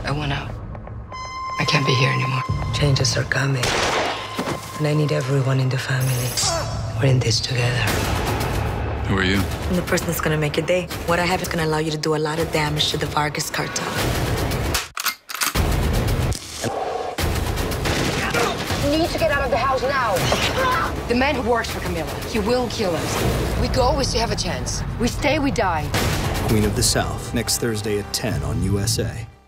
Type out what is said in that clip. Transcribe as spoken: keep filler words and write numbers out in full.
I want out. I can't be here anymore. Changes are coming. And I need everyone in the family. We're in this together. Who are you? I'm the person that's gonna make your day. What I have is gonna allow you to do a lot of damage to the Vargas cartel. You need to get out of the house now. The man who works for Camilla, he will kill us. We go, we still have a chance. We stay, we die. Queen of the South, next Thursday at ten on U S A.